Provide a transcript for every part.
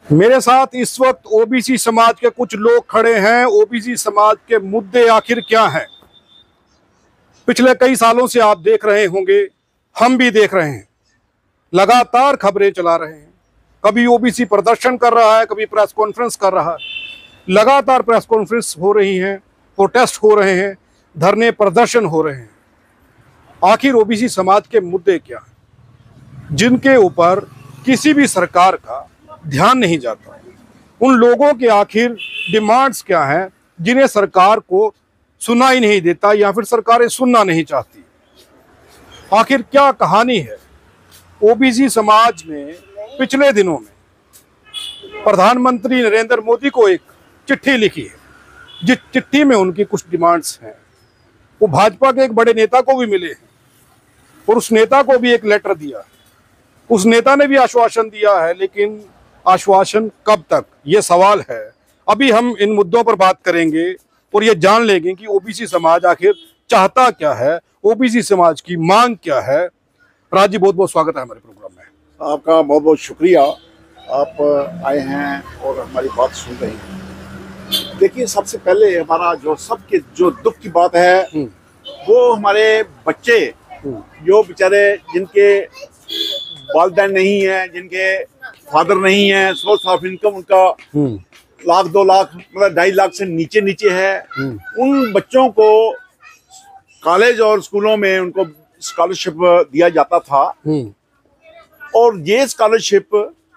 मेरे साथ इस वक्त ओबीसी समाज के कुछ लोग खड़े हैं। ओबीसी समाज के मुद्दे आखिर क्या हैं? पिछले कई सालों से आप देख रहे होंगे, हम भी देख रहे हैं, लगातार खबरें चला रहे हैं। कभी ओबीसी प्रदर्शन कर रहा है, कभी प्रेस कॉन्फ्रेंस कर रहा है। लगातार प्रेस कॉन्फ्रेंस हो रही हैं, प्रोटेस्ट हो रहे हैं, धरने प्रदर्शन हो रहे हैं। आखिर ओबीसी समाज के मुद्दे क्या हैं जिनके ऊपर किसी भी सरकार का ध्यान नहीं जाता? उन लोगों के आखिर डिमांड्स क्या हैं जिन्हें सरकार को सुना ही नहीं देता या फिर सरकारें सुनना नहीं चाहती? आखिर क्या कहानी है? ओबीसी समाज ने पिछले दिनों में प्रधानमंत्री नरेंद्र मोदी को एक चिट्ठी लिखी है, जिस चिट्ठी में उनकी कुछ डिमांड्स हैं। वो भाजपा के एक बड़े नेता को भी मिले हैं और उस नेता को भी एक लेटर दिया। उस नेता ने भी आश्वासन दिया है, लेकिन आश्वासन कब तक, ये सवाल है। अभी हम इन मुद्दों पर बात करेंगे और ये जान लेंगे कि ओबीसी समाज आखिर चाहता क्या है, ओबीसी समाज की मांग क्या है। राज जी, बहुत बहुत स्वागत है हमारे प्रोग्राम में। आपका बहुत बहुत शुक्रिया, आप आए हैं और हमारी बात सुन रहे हैं। देखिए, सबसे पहले हमारा सबके दुख की बात है वो हमारे बच्चे जो बेचारे जिनके वालिदैन नहीं है, जिनके फादर नहीं है, सोर्स ऑफ इनकम उनका लाख 2 लाख मतलब 2.5 लाख से नीचे है। उन बच्चों को कॉलेज और स्कूलों में उनको स्कॉलरशिप दिया जाता था और ये स्कॉलरशिप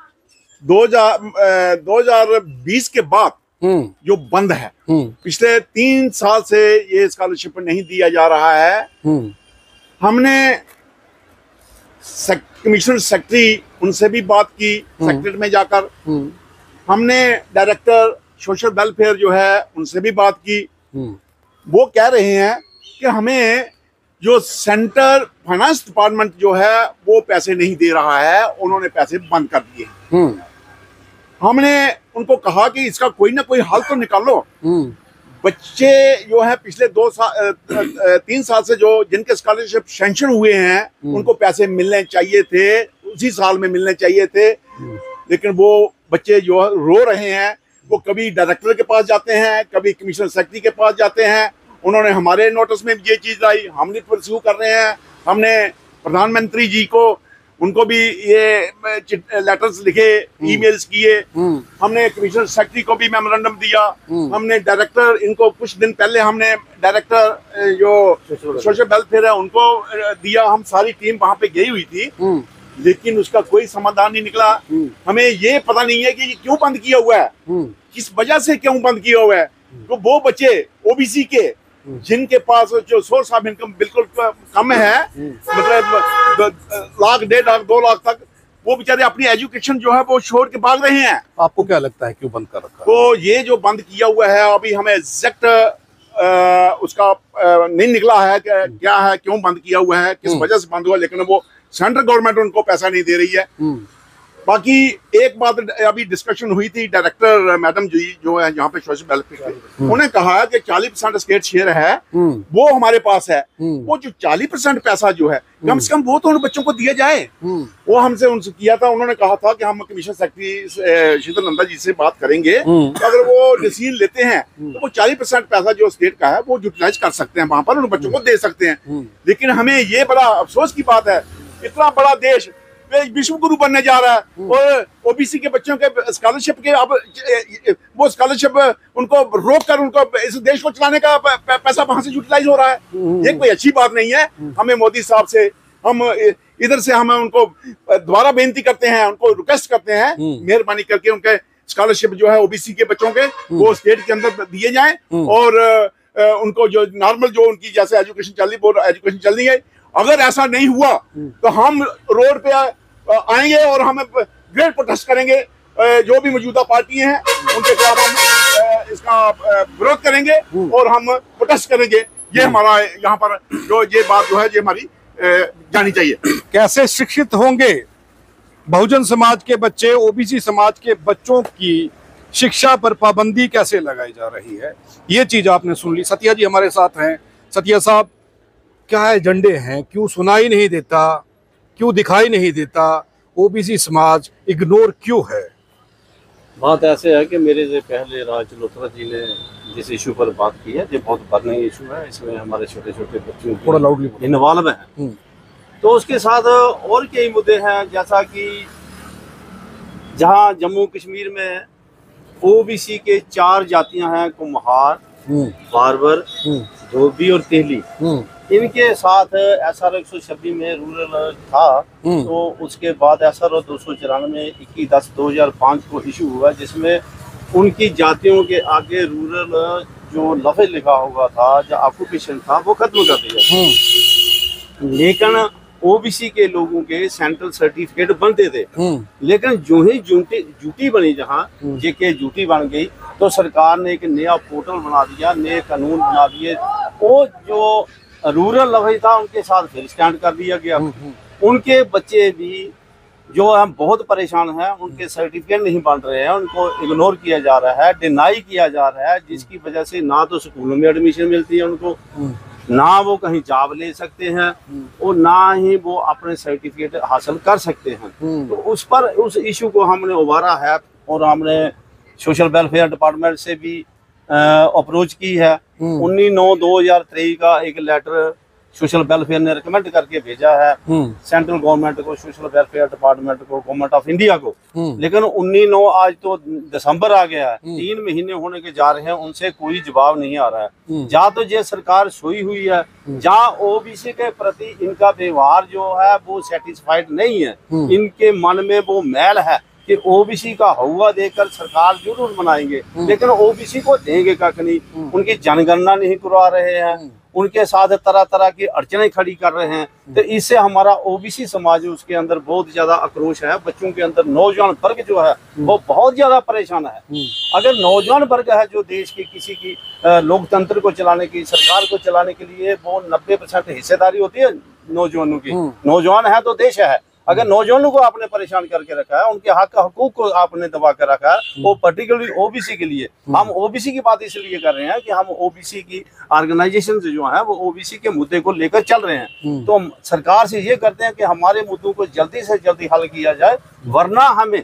2020 के बाद जो बंद है, पिछले 3 साल से ये स्कॉलरशिप नहीं दिया जा रहा है। हमने कमिश्नर सेक्रेटरी उनसे भी बात की, सेक्रेटरी में जाकर हमने डायरेक्टर सोशल वेलफेयर जो है उनसे भी बात की। वो कह रहे हैं कि हमें जो सेंटर फाइनेंस डिपार्टमेंट जो है वो पैसे नहीं दे रहा है, उन्होंने पैसे बंद कर दिए। हमने उनको कहा कि इसका कोई ना कोई हल तो निकालो। बच्चे जो है पिछले 3 साल से जो जिनके स्कॉलरशिप सैंक्शन हुए हैं उनको पैसे मिलने चाहिए थे, उसी साल में मिलने चाहिए थे, लेकिन वो बच्चे जो रो रहे हैं। वो कभी डायरेक्टर के पास जाते हैं, कभी कमिश्नर सेक्रेटरी के पास जाते हैं। उन्होंने हमारे नोटिस में ये चीज लाई, हमने परस्यू कर रहे हैं। हमने प्रधानमंत्री जी को उनको भी ये लेटर्स लिखे, ईमेल्स किए। हमने कमिश्नर सेक्रेटरी को भी मेमोरेंडम दिया। हमने डायरेक्टर, इनको कुछ दिन पहले हमने डायरेक्टर जो सोशल वेलफेयर है उनको दिया। हम सारी टीम वहां पे गई हुई थी, लेकिन उसका कोई समाधान नहीं निकला। हमें ये पता नहीं है कि ये क्यों बंद किया हुआ है, किस वजह से क्यों बंद किया हुआ है। तो वो बच्चे ओबीसी के जिनके पास जो सोर्स ऑफ इनकम बिल्कुल कम है, मतलब 1 लाख 1.5 लाख 2 लाख तक, वो बेचारे अपनी एजुकेशन जो है वो छोड़ के भाग रहे हैं। आपको क्या लगता है क्यों बंद कर रखा है? तो ये जो बंद किया हुआ है, अभी हमें एग्जैक्ट उसका नहीं निकला है कि क्या है, क्यों बंद किया हुआ है, किस वजह से बंद हुआ, लेकिन वो सेंट्रल गवर्नमेंट उनको पैसा नहीं दे रही है। बाकी एक बात अभी डिस्कशन हुई थी, डायरेक्टर मैडम जी जो है यहाँ पे सोशल वेलफेयर, उन्होंने कहा कि 40% स्टेट शेयर है वो हमारे पास है। वो जो 40% पैसा जो है कम से कम वो तो उन बच्चों को दिया जाए। वो हमसे उनसे किया था, उन्होंने कहा था कि हम कमिश्नर सेक्रेटरी शीतल नंदा जी से बात करेंगे, अगर वो डिसीजन लेते हैं तो वो 40% पैसा जो स्टेट का है वो यूटिलाइज कर सकते हैं, वहां पर उन बच्चों को दे सकते हैं। लेकिन हमें ये बड़ा अफसोस की बात है, इतना बड़ा देश विश्व गुरु बनने जा रहा है और ओबीसी के बच्चों के स्कॉलरशिप के अब वो स्कॉलरशिप उनको रोक कर उनको इस देश को चलाने का पैसा वहां से यूटिलाइज हो रहा है। ये कोई अच्छी बात नहीं है। हमें मोदी साहब से हम इधर से हम उनको दोबारा बेनती करते हैं, उनको रिक्वेस्ट करते हैं, मेहरबानी करके उनके स्कॉलरशिप जो है ओबीसी के बच्चों के वो स्टेट के अंदर दिए जाए और उनको जो नॉर्मल जो उनकी जैसे एजुकेशन चल रही वो एजुकेशन चल रही है। अगर ऐसा नहीं हुआ तो हम रोड पे आएंगे और हम ग्रेट प्रोटेस्ट करेंगे। जो भी मौजूदा पार्टी हैं उनके खिलाफ हम इसका विरोध करेंगे और हम प्रोटेस्ट करेंगे। ये हमारा यहाँ पर जो ये बात जो है ये हमारी जानी चाहिए। कैसे शिक्षित होंगे बहुजन समाज के बच्चे? ओबीसी समाज के बच्चों की शिक्षा पर पाबंदी कैसे लगाई जा रही है, ये चीज आपने सुन ली। सतिया जी हमारे साथ हैं। सतिया साहब, क्या एजेंडे हैं? क्यों सुनाई नहीं देता, क्यों दिखाई नहीं देता? ओबीसी समाज इग्नोर क्यों है? बात ऐसे है कि मेरे से पहले राज लोथरा जी ने जिस इशू पर बात की है, ये बहुत बर्निंग इशू है, इसमें हमारे छोटे छोटे बच्चों थोड़ा लाउडली इन्वॉल्व है। तो उसके साथ और कई मुद्दे हैं, जैसा कि जहां जम्मू कश्मीर में ओबीसी के 4 जातियां हैं, कुम्हार, बार्बर, धोबी और तेली, इनके साथ SR 126 में रूरल था। तो उसके बाद SR 294 21/10/2005 को इशू हुआ, जिसमें उनकी जातियों के आगे रूरल जो लफ्ज लिखा हुआ था, जो ऑक्यूपेशन था, वो खत्म कर दिया। लेकिन ओबीसी के लोगों के सेंट्रल सर्टिफिकेट बनते थे, लेकिन जो ही ड्यूटी बनी, जहाँ जेके ड्यूटी बन गई, तो सरकार ने एक नया पोर्टल बना दिया, नए कानून बना दिए। वो जो रूरल लफ्ज था उनके साथ फिर स्टैंड कर दिया गया। उनके बच्चे भी जो है बहुत परेशान हैं, उनके सर्टिफिकेट नहीं बन रहे हैं, उनको इग्नोर किया जा रहा है, डिनाई किया जा रहा है, जिसकी वजह से ना तो स्कूलों में एडमिशन मिलती है उनको, ना वो कहीं जॉब ले सकते हैं, और ना ही वो अपने सर्टिफिकेट हासिल कर सकते हैं। तो उस इशू को हमने उभारा है, और हमने सोशल वेलफेयर डिपार्टमेंट से भी अप्रोच की है। 19/9/2023 का एक लेटर सोशल वेलफेयर ने रिकमेंड करके भेजा है सेंट्रल गवर्नमेंट को, सोशल वेलफेयर डिपार्टमेंट को, गवर्नमेंट ऑफ इंडिया को। लेकिन 19/9 आज तो दिसंबर आ गया है, 3 महीने होने के जा रहे हैं, उनसे कोई जवाब नहीं आ रहा है। जहाँ तो ये सरकार सोई हुई है, जहाँ ओबीसी के प्रति इनका व्यवहार जो है वो सेटिस्फाइड नहीं है, इनके मन में वो मैल है कि ओबीसी का हवा देकर सरकार जरूर बनाएंगे, लेकिन ओबीसी को देंगे कख नहीं। उनकी जनगणना नहीं करवा रहे हैं, उनके साथ तरह तरह की अड़चनें खड़ी कर रहे हैं। तो इससे हमारा ओबीसी समाज, उसके अंदर बहुत ज्यादा आक्रोश है। बच्चों के अंदर नौजवान वर्ग जो है वो बहुत ज्यादा परेशान है। अगर नौजवान वर्ग है जो देश की किसी की लोकतंत्र को चलाने की, सरकार को चलाने के लिए, वो 90% हिस्सेदारी होती है नौजवानों की। नौजवान है तो देश है। अगर नौजवानों को आपने परेशान करके रखा है, उनके हक हकूक को आपने दबा कर रखा है, वो पर्टिकुलरली ओबीसी के लिए, हम ओबीसी की बात इसलिए कर रहे हैं कि हम ओबीसी की ऑर्गेनाइजेशन जो है वो ओबीसी के मुद्दे को लेकर चल रहे हैं। तो हम सरकार से ये करते हैं कि हमारे मुद्दों को जल्दी से जल्दी हल किया जाए, वरना हमें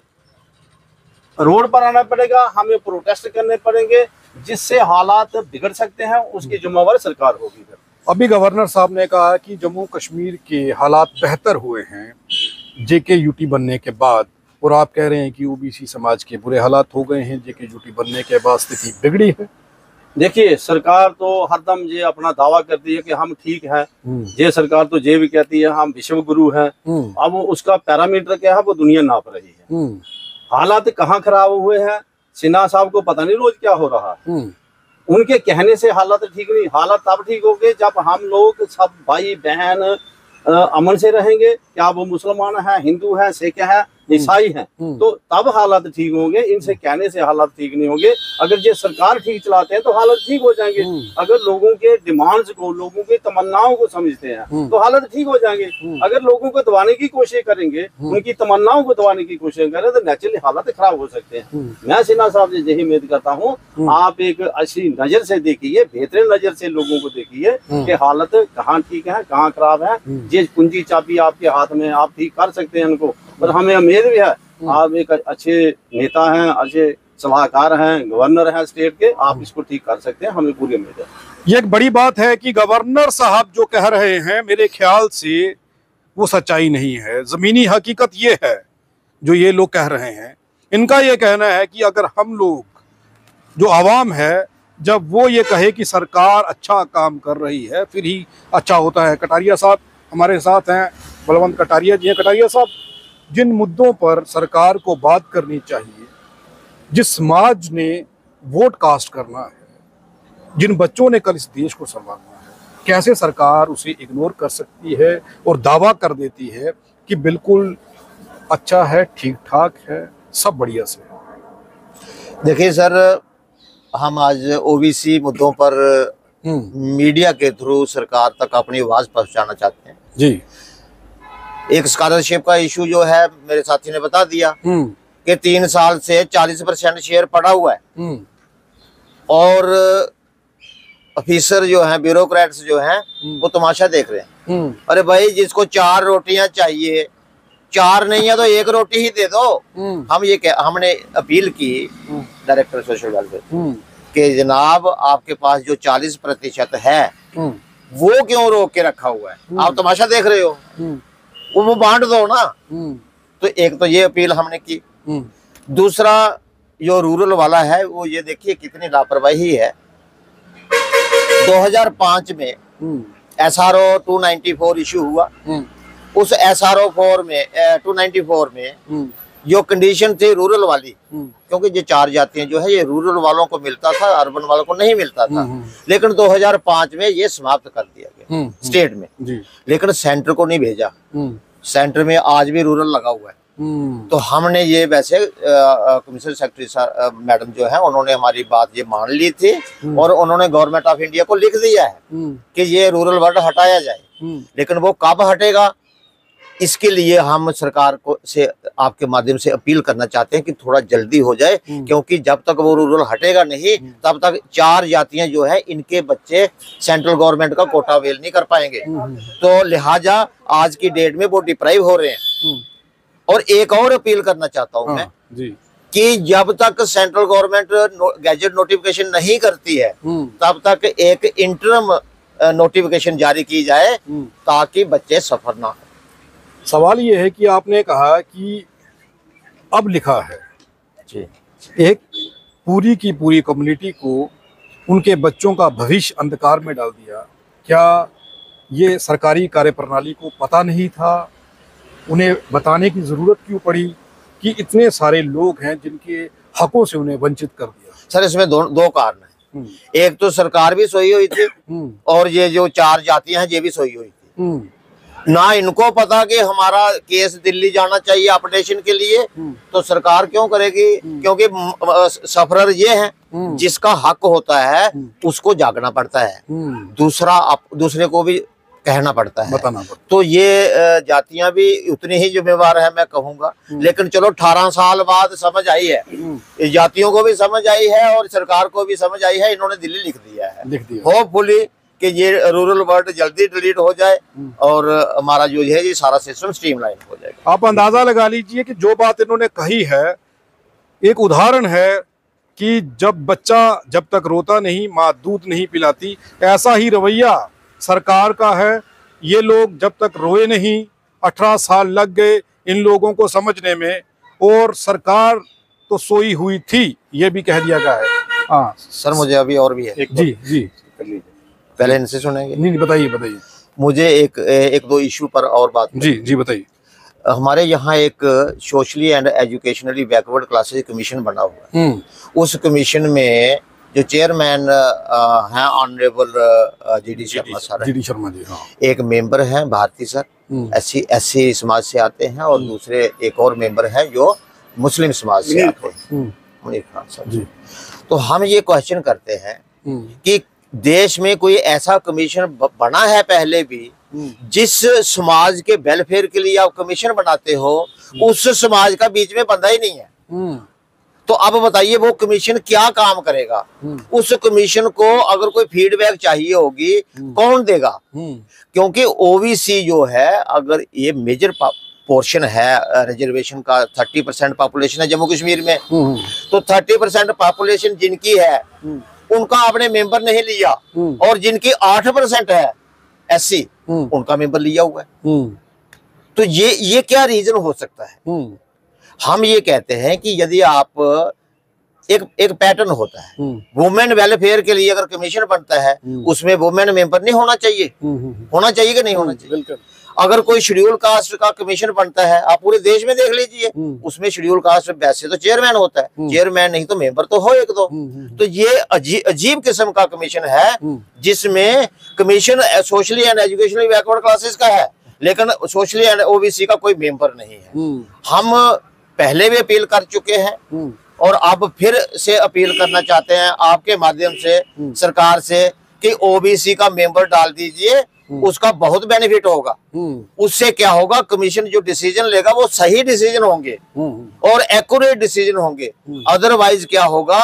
रोड पर आना पड़ेगा, हमें प्रोटेस्ट करने पड़ेंगे, जिससे हालात बिगड़ सकते हैं। उसकी जिम्मेवारी सरकार होगी। अभी गवर्नर साहब ने कहा कि जम्मू कश्मीर के हालात बेहतर हुए हैं जेके यूटी बनने के बाद, और आप कह रहे हैं कि ओबीसी समाज के बुरे हालात हो गए हैं जेके यूटी बनने के बाद, स्थिति बिगड़ी है। देखिए, सरकार तो हरदम ये अपना दावा करती है कि हम ठीक है, ये सरकार तो ये भी कहती है हम विश्व गुरु हैं। अब उसका पैरामीटर क्या है वो दुनिया नाप रही है। हालात कहाँ खराब हुए हैं, सिन्हा साहब को पता नहीं रोज क्या हो रहा है। उनके कहने से हालात ठीक नहीं, हालात तब ठीक होंगे जब हम लोग सब भाई बहन अमन से रहेंगे। क्या वो मुसलमान है, हिंदू है, सिख है, ईसाई हैं, तो तब हालात ठीक होंगे। इनसे कहने से हालात ठीक नहीं होंगे। अगर ये सरकार ठीक चलाते हैं तो हालात ठीक हो जाएंगे। अगर लोगों के डिमांड्स को, लोगों के तमन्नाओं को समझते हैं तो हालात ठीक हो जाएंगे। अगर लोगों को दबाने की कोशिश करेंगे, उनकी तमन्नाओं को दबाने की कोशिश करें, तो नेचुरली हालात खराब हो सकते हैं। मैं सिन्हा साहब से यही उम्मीद करता हूँ, आप एक अच्छी नजर से देखिए, बेहतरीन नजर से लोगों को देखिए कि हालत कहाँ ठीक है, कहाँ खराब है। ये कुंजी चाबी आपके हाथ में, आप ठीक कर सकते हैं उनको। पर हमें उम्मीद भी है, आप एक अच्छे नेता हैं, अच्छे सलाहकार हैं, गवर्नर हैं स्टेट के, आप इसको ठीक कर सकते हैं, हमें पूरी उम्मीद है। ये एक बड़ी बात है कि गवर्नर साहब जो कह रहे हैं, मेरे ख्याल से वो सच्चाई नहीं है। जमीनी हकीकत ये है जो ये लोग कह रहे हैं। इनका ये कहना है कि अगर हम लोग, जो आवाम है, जब वो ये कहे कि सरकार अच्छा काम कर रही है, फिर ही अच्छा होता है। कटारिया साहब हमारे साथ हैं, बलवंत कटारिया जी हैं। कटारिया साहब, जिन मुद्दों पर सरकार को बात करनी चाहिए, जिस समाज ने वोट कास्ट करना है, जिन बच्चों ने कल इस देश को संभालना है, कैसे सरकार उसे इग्नोर कर सकती है और दावा कर देती है कि बिल्कुल अच्छा है, ठीक ठाक है, सब बढ़िया से है। देखिए सर, हम आज ओबीसी मुद्दों पर मीडिया के थ्रू सरकार तक अपनी आवाज पहुंचाना चाहते हैं जी। एक स्कॉलरशिप का इशू जो है, मेरे साथी ने बता दिया कि 3 साल से 40% शेयर पड़ा हुआ है, और ऑफिसर जो हैं, ब्यूरोक्रेट्स जो हैं, वो तमाशा देख रहे हैं। अरे भाई, जिसको 4 रोटियां चाहिए 4 नहीं है तो 1 रोटी ही दे दो। हमने अपील की डायरेक्टर सोशल वेलफेयर कि जनाब आपके पास जो 40% है वो क्यों रोक के रखा हुआ है, आप तमाशा देख रहे हो, वो बांट दो ना। तो एक तो ये अपील हमने की। दूसरा जो रूरल वाला है वो ये देखिए कितनी लापरवाही है। 2005 में SRO 294 इशू हुआ। उस SRO 294 में जो कंडीशन थी रूरल वाली, क्योंकि ये 4 जातियां जो है ये रूरल वालों को मिलता था, अर्बन वालों को नहीं मिलता था, लेकिन 2005 में ये समाप्त कर दिया गया स्टेट में, लेकिन सेंटर को नहीं भेजा। सेंटर में आज भी रूरल लगा हुआ है। तो हमने ये वैसे कमिश्नर सेक्रेटरी मैडम जो है उन्होंने हमारी बात ये मान ली थी और उन्होंने गवर्नमेंट ऑफ इंडिया को लिख दिया है कि ये रूरल वर्ड हटाया जाए, लेकिन वो कब हटेगा इसके लिए हम सरकार को से आपके माध्यम से अपील करना चाहते हैं कि थोड़ा जल्दी हो जाए, क्योंकि जब तक वो रूरल हटेगा नहीं तब तक 4 जातियां जो है इनके बच्चे सेंट्रल गवर्नमेंट का कोटा अवेल नहीं कर पाएंगे। तो लिहाजा आज की डेट में वो डिप्राइव हो रहे हैं। और एक और अपील करना चाहता हूं मैं कि जब तक सेंट्रल गवर्नमेंट गैजेट नोटिफिकेशन नहीं करती है तब तक एक इंटरम नोटिफिकेशन जारी की जाए ताकि बच्चे सफर ना हो। सवाल ये है कि आपने कहा कि अब लिखा है जी, एक पूरी की पूरी कम्युनिटी को उनके बच्चों का भविष्य अंधकार में डाल दिया। क्या ये सरकारी कार्यप्रणाली को पता नहीं था? उन्हें बताने की जरूरत क्यों पड़ी कि इतने सारे लोग हैं जिनके हकों से उन्हें वंचित कर दिया? सर इसमें दो कारण हैं। एक तो सरकार भी सोई हुई थी और ये जो 4 जातियां हैं ये भी सोई हुई थी। ना इनको पता कि हमारा केस दिल्ली जाना चाहिए अपडेशन के लिए, तो सरकार क्यों करेगी? क्योंकि सफरर ये है जिसका हक होता है उसको जागना पड़ता है, दूसरे को भी कहना पड़ता है, बताना पड़ता है। तो ये जातियां भी उतनी ही जिम्मेवार है मैं कहूंगा। लेकिन चलो 18 साल बाद समझ आई है, जातियों को भी समझ आई है और सरकार को भी समझ आई है, इन्होंने दिल्ली लिख दिया है। होपफुली कि ये रूरल वर्ड जल्दी डिलीट हो जाए और हमारा जो है ये सारा सिस्टम स्ट्रीमलाइन हो जाएगा। आप अंदाजा लगा लीजिए कि जो बात इन्होंने कही है एक उदाहरण है कि जब बच्चा जब तक रोता नहीं माँ दूध नहीं पिलाती, ऐसा ही रवैया सरकार का है। ये लोग जब तक रोए नहीं, 18 साल लग गए इन लोगों को समझने में, और सरकार तो सोई हुई थी ये भी कह दिया गया है। हाँ सर मुझे अभी और भी है जी पहले इनसे सुनेंगे। नहीं बताइए। मुझे एक दो इशू पर और बात जी बताइए। हमारे यहाँ एक socially and educationally backward classes commission बना हुआ है। उस कमीशन में जो चेयरमैन हैं ऑनरेबल जीडी शर्मा जी, हाँ। एक मेंबर हैं भारती सर, एससी समाज से आते हैं, और दूसरे एक और मेंबर हैं जो मुस्लिम समाज से आते हैं, मुनीर खान सर जी। तो हम ये क्वेश्चन करते हैं कि देश में कोई ऐसा कमीशन बना है पहले भी जिस समाज के वेलफेयर के लिए आप कमीशन बनाते हो उस समाज का बीच में बंदा ही नहीं है। तो अब बताइए वो कमीशन क्या काम करेगा? उस कमीशन को अगर कोई फीडबैक चाहिए होगी कौन देगा? क्योंकि ओबीसी जो है अगर ये मेजर पोर्शन है रिजर्वेशन का, 30% पॉपुलेशन है जम्मू कश्मीर में, तो 30% पॉपुलेशन जिनकी है उनका आपने मेंबर नहीं लिया, और जिनकी 8% है एससी उनका मेंबर लिया हुआ है। तो ये क्या रीजन हो सकता है? हम ये कहते हैं कि यदि आप एक पैटर्न होता है, वुमेन वेलफेयर के लिए अगर कमीशन बनता है उसमें वुमेन मेंबर नहीं होना चाहिए, होना चाहिए कि नहीं होना चाहिए? बिल्कुल। अगर कोई शेड्यूल कास्ट का कमीशन बनता है, आप पूरे देश में देख लीजिए, उसमें शेड्यूल कास्ट वैसे तो चेयरमैन होता है, चेयरमैन नहीं तो मेंबर तो हो एक दो। तो ये अजीब किस्म का कमीशन है जिसमें commission socially and educationally backward classes का है लेकिन सोशली एंड ओबीसी का कोई मेंबर नहीं है। हम पहले भी अपील कर चुके हैं और अब फिर से अपील करना चाहते हैं आपके माध्यम से सरकार से कि ओबीसी का मेंबर डाल दीजिए, उसका बहुत बेनिफिट होगा। उससे क्या होगा, कमीशन जो डिसीजन लेगा वो सही डिसीजन होंगे और एक्यूरेट डिसीजन होंगे। अदरवाइज क्या होगा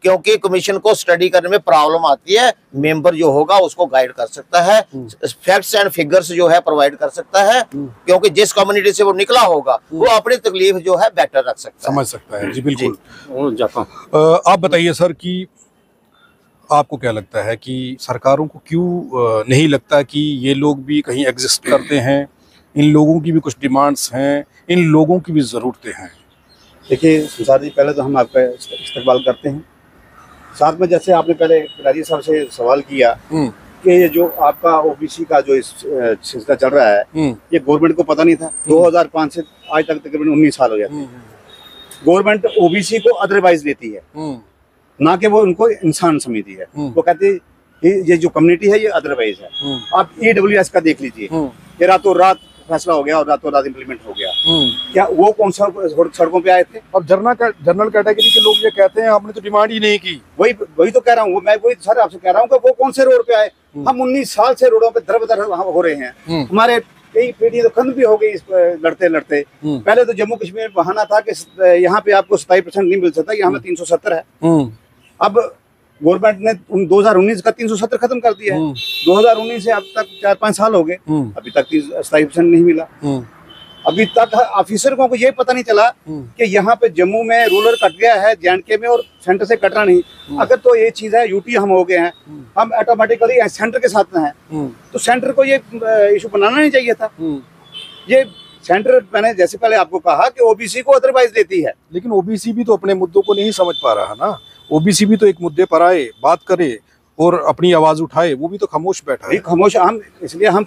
क्योंकि कमीशन को स्टडी करने में प्रॉब्लम आती है। मेंबर जो होगा उसको गाइड कर सकता है, फैक्ट्स एंड फिगर्स जो है प्रोवाइड कर सकता है, क्योंकि जिस कम्युनिटी से वो निकला होगा वो अपनी तकलीफ जो है बेटर रख सकता है, समझ सकता है। जी बिल्कुल। और जाता हूँ। आप बताइए सर कि आपको क्या लगता है कि सरकारों को क्यों नहीं लगता कि ये लोग भी कहीं एग्जिस्ट करते हैं, इन लोगों की भी कुछ डिमांड्स हैं, इन लोगों की भी ज़रूरतें हैं? देखिए संसार जी, पहले तो हम आपका इस्तकबाल करते हैं। साथ में जैसे आपने पहले कटारिया साहब से सवाल किया कि ये जो आपका ओबीसी का जो सिलसिला चल रहा है, ये गवर्नमेंट को पता नहीं था। 2005 से आज तक तकरीबन 19 साल हो गए। गवर्नमेंट ओबीसी को अदरवाइज देती है, ना कि वो उनको इंसान समझती है। वो कहती है ये जो कम्युनिटी है ये अदरवाइज है। आप EWS का देख लीजिए, ये रातों रात फैसला हो गया और रातों रात इम्प्लीमेंट हो गया। क्या वो कौन सा सड़कों पे आए थे? अब जनरल कैटेगरी के लोग ये कहते हैं आपने तो डिमांड ही नहीं की। वही तो कह रहा हूँ मैं, वही सर आपसे कह रहा हूँ कि वो कौन से रोड पे आए? हम 19 साल से रोडों पे दर-बदर हो रहे हैं। हमारे कई पीढ़ी तो खत्म भी हो गई इस लड़ते लड़ते। पहले तो जम्मू कश्मीर में बहाना था कि यहाँ पे आपको 27% नहीं मिल सकता, यहाँ में 370 है। अब गवर्नमेंट ने 2019 का 370 खत्म कर दिया है। 2019 से अब तक 4-5 साल हो गए, अभी तक 27% नहीं मिला। अभी तक ऑफिसर को ये पता नहीं चला कि यहाँ पे जम्मू में रूरल कट गया है J&K में और सेंटर से कट रहा नहीं। अगर तो ये चीज है यूटी हम हो गए हैं, हम ऑटोमेटिकली सेंटर के साथ में हैं, तो सेंटर को ये इशू बनाना नहीं चाहिए था। ये सेंटर, मैंने जैसे पहले आपको कहा कि ओबीसी को अदरवाइज देती है, लेकिन ओबीसी भी तो अपने मुद्दों को नहीं समझ पा रहा ना। ओबीसी भी तो एक मुद्दे पर आए, बात करे और अपनी आवाज उठाए, वो भी तो खामोश बैठा है। खामोश इसलिए हम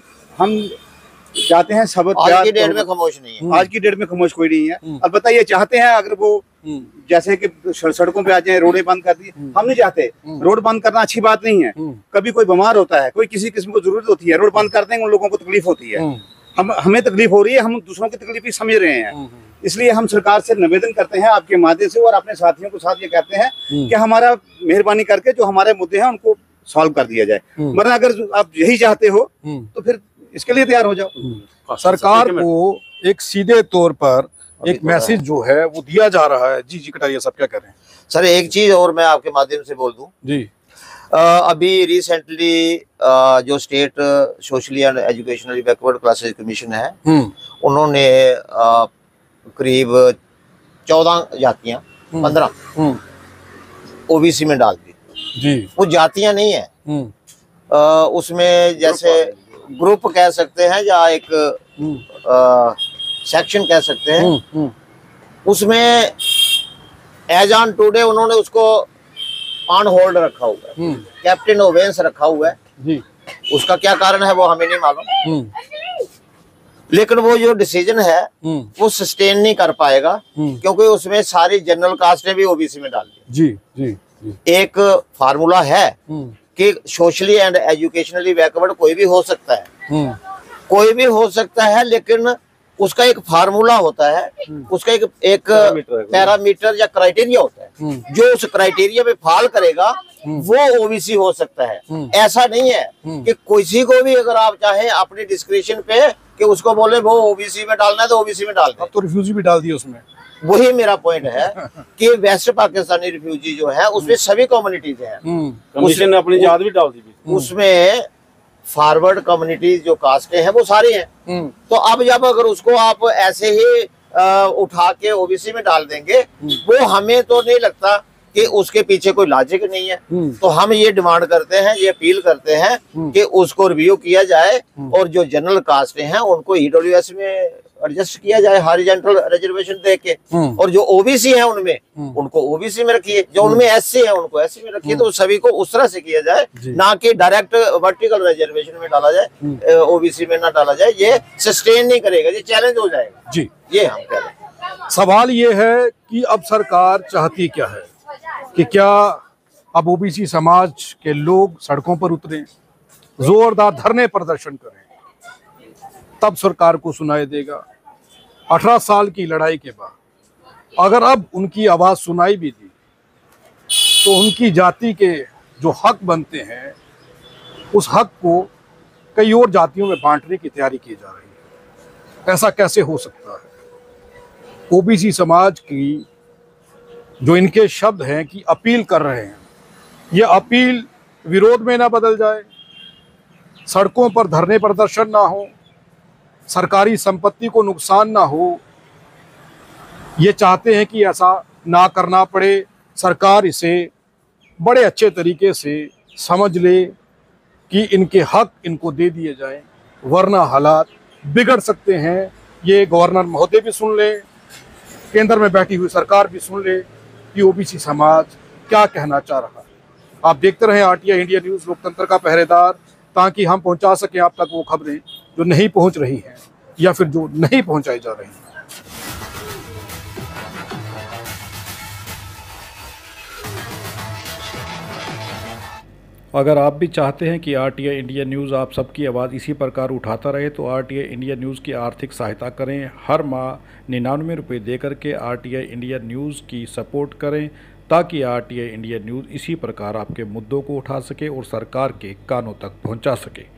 चाहते हैं सब। आज की डेट में खामोश नहीं है, आज की डेट में खामोश कोई नहीं है। अलबत्ता ये चाहते हैं अगर वो जैसे कि सड़कों पे आ जाए, रोडें बंद कर दी। हम नहीं चाहते। रोड बंद करना अच्छी बात नहीं है। कभी कोई बीमार होता है, कोई किसी किस्म को जरूरत होती है, रोड बंद कर देंगे, उन लोगों को तकलीफ होती है। हमें तकलीफ हो रही है, हम दूसरों की तकलीफ भी समझ रहे हैं। इसलिए हम सरकार से निवेदन करते हैं आपके माध्यम से और अपने साथियों के साथ ये कहते हैं कि हमारा मेहरबानी करके जो हमारे मुद्दे हैं उनको सॉल्व कर दिया जाए। वरना अगर आप यही चाहते हो तो फिर इसके लिए तैयार हो जाओ। सरकार को एक सीधे तौर पर एक मैसेज जो है वो दिया जा रहा है। जी कटारिया साहब क्या कह रहे हैं? सर एक चीज और मैं आपके माध्यम से बोल दूं जी। अभी रिसेंटली जो state socially and educationally backward classes commission है, उन्होंने करीब 14 जातियां 15 ओबीसी में डाल दी जी। वो जातियां नहीं है, उसमें जैसे ग्रुप कह सकते हैं या एक सेक्शन कह सकते हैं। उसमें एज ऑन टुडे उन्होंने उसको ऑन होल्ड रखा हुआ है, कैप्टन ओवेंस रखा हुआ है जी। उसका क्या कारण है वो हमें नहीं मालूम, लेकिन वो जो डिसीजन है वो सस्टेन नहीं कर पाएगा, क्योंकि उसमें सारी जनरल कास्ट ने भी ओबीसी में डाल दी। जी जी जी। एक फार्मूला है कि सोशली एंड एजुकेशनली बैकवर्ड कोई भी हो सकता है, कोई भी हो सकता है, लेकिन उसका एक फार्मूला होता है, उसका एक पैरामीटर या क्राइटेरिया होता है। जो उस क्राइटेरिया पे फॉल करेगा वो ओबीसी हो सकता है। ऐसा नहीं है कि किसी को भी अगर आप चाहें अपनी डिस्क्रिप्शन पे कि उसको बोले वो ओबीसी में डालना है तो ओबीसी में डाल दें। अब तो रिफ्यूजी भी डाल दिया उसमें। वही मेरा पॉइंट है कि वेस्ट पाकिस्तानी रिफ्यूजी जो है उसमें सभी कम्युनिटीज हैं, कमीशन ने अपनी जात भी डाल दी। उसमें फॉरवर्ड कम्युनिटीज जो कास्टें हैं वो सारी हैं। तो अब जब अगर उसको आप ऐसे ही उठा के ओबीसी में डाल देंगे, वो हमें तो नहीं लगता कि उसके पीछे कोई लॉजिक नहीं है। तो हम ये डिमांड करते हैं, ये अपील करते हैं कि उसको रिव्यू किया जाए और जो जनरल कास्टें हैं उनको ईडब्ल्यूएस में एडजस्ट किया जाए, हॉरिजॉन्टल रिजर्वेशन दे के, और जो ओबीसी हैं उनमें उनको ओबीसी में रखिए, जो उनमें एससी है उनको एससी में रखिए। तो सभी को उस तरह से किया जाए, ना कि डायरेक्ट वर्टिकल रिजर्वेशन में डाला जाए, ओबीसी में ना डाला जाए। ये सस्टेन नहीं करेगा, ये चैलेंज हो जाएगा जी। ये हम कह रहे हैं। सवाल ये है कि अब सरकार चाहती क्या है, कि क्या अब ओबीसी समाज के लोग सड़कों पर उतरे, जोरदार धरने प्रदर्शन करें, तब सरकार को सुनाई देगा। 18 साल की लड़ाई के बाद अगर अब उनकी आवाज सुनाई भी दी तो उनकी जाति के जो हक बनते हैं उस हक को कई और जातियों में बांटने की तैयारी की जा रही है। ऐसा कैसे हो सकता है? ओबीसी समाज की जो इनके शब्द हैं कि अपील कर रहे हैं, ये अपील विरोध में ना बदल जाए, सड़कों पर धरने प्रदर्शन ना हो, सरकारी संपत्ति को नुकसान ना हो। ये चाहते हैं कि ऐसा ना करना पड़े, सरकार इसे बड़े अच्छे तरीके से समझ ले कि इनके हक इनको दे दिए जाएं, वरना हालात बिगड़ सकते हैं। ये गवर्नर महोदय भी सुन ले, केंद्र में बैठी हुई सरकार भी सुन ले कि ओबीसी समाज क्या कहना चाह रहा है। आप देखते रहें आरटीआई इंडिया न्यूज़, लोकतंत्र का पहरेदार, ताकि हम पहुंचा सकें आप तक वो खबरें जो नहीं पहुंच रही हैं या फिर जो नहीं पहुंचाई जा रही हैं। अगर आप भी चाहते हैं कि आरटीआई इंडिया न्यूज़ आप सबकी आवाज़ इसी प्रकार उठाता रहे तो आरटीआई इंडिया न्यूज़ की आर्थिक सहायता करें। हर माह 99 रुपये दे करके आरटीआई इंडिया न्यूज़ की सपोर्ट करें, ताकि आरटीआई इंडिया न्यूज़ इसी प्रकार आपके मुद्दों को उठा सके और सरकार के कानों तक पहुंचा सके।